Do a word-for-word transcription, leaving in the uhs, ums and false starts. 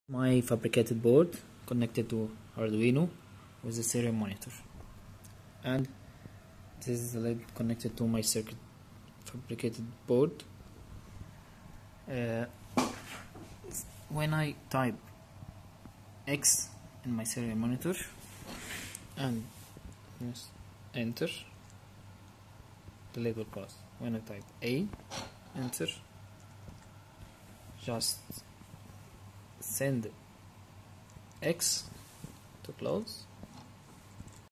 My fabricated board connected to Arduino with a serial monitor, and this is the L E D connected to my circuit fabricated board. Uh, when I type X in my serial monitor and just enter, the L E D will close. When I type A, enter, just send X to close,